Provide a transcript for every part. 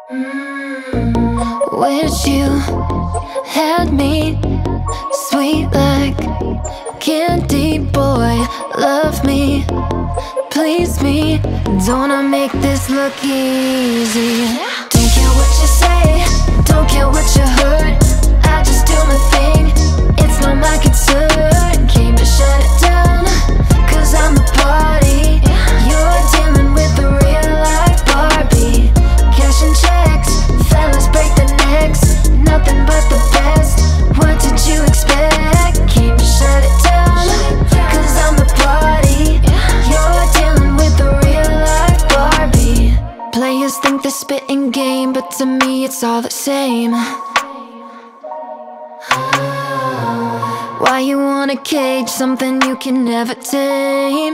Wish you had me, sweet like candy, boy. Love me, please me. Don't I make this look easy? Don't care what you say, don't care what you heard. I just do my thing, it's not my concern. Came to shut it down, cause I'm the party. You're dealing with a real life Barbie. Cash and checks, fellas break their necks. Nothing but the best, what did you expect? Came to shut it down, cause I'm the party. You're dealing with a real life Barbie. Players think they're spitting game, but to me it's all the same. Why you wanna cage something you can never tame?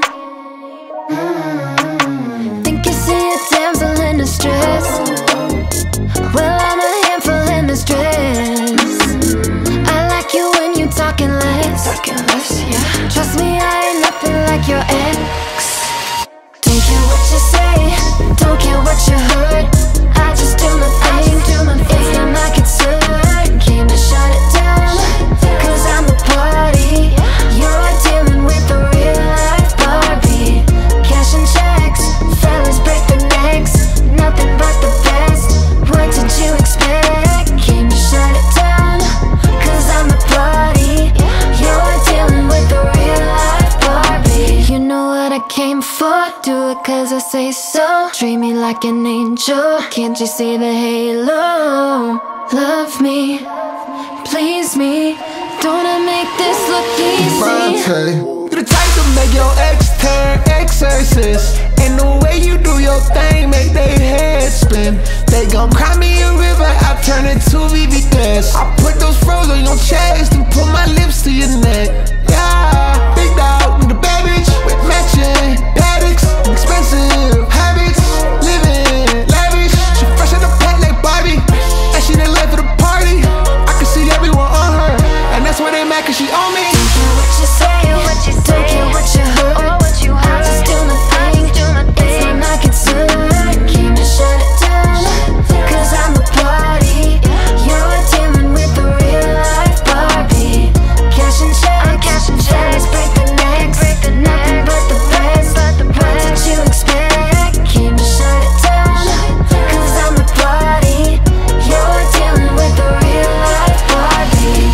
Think you see a damsel in distress? Well, I'm a handful in this dress. I like you when you talking less. Yeah. Trust me, I ain't nothing like your ex. Don't care what you say, don't care what you heard. I just do my thing, it's not my concern. Came to shut it down, cause I'm the party. You're dealing with a real life Barbie. Cash and checks, fellas break their necks. Nothing but the best, what did you expect? Came to shut it down, cause I'm the party. You're dealing with a real life Barbie. You know what I came for, do it cause I say so. Treat me like an angel, can't you see the halo? Love me, please me, don't I make this look easy? Bronte, you the type to make your ex turn exorcist. And the way you do your thing make they head spin. They gon' cry me a river, I turn it to VV dance. I put those froze on your chest and put my lips to your neck. Yeah, big dog with a bad bitch with matching paddocks, expensive habits, living lavish. She fresh out the pack like Barbie, and she the life of the party. I can see everyone on her, and that's why they mad cause she on me. Don't care what you say, don't care what you heard. I just do my thing, it's not my concern. Came to shut it down, cause I'm the party. You're dealing with a real life Barbie. Cash and checks, break the necks. Nothing but the best, what did you expect? Came to shut it down, cause I'm the party. You're dealing with a real life Barbie.